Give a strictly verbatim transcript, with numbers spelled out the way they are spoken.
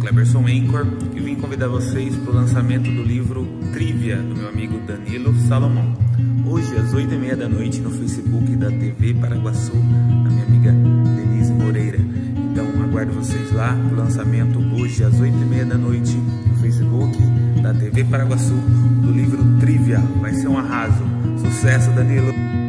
Cleberson Anchor e vim convidar vocês para o lançamento do livro Trivia do meu amigo Danilo Salomão. Hoje às oito e meia da noite no Facebook da T V Paraguaçu, da minha amiga Denise Moreira. Então aguardo vocês lá no lançamento hoje às oito e meia da noite no Facebook da T V Paraguaçu do livro Trivia. Vai ser um arraso. Sucesso, Danilo!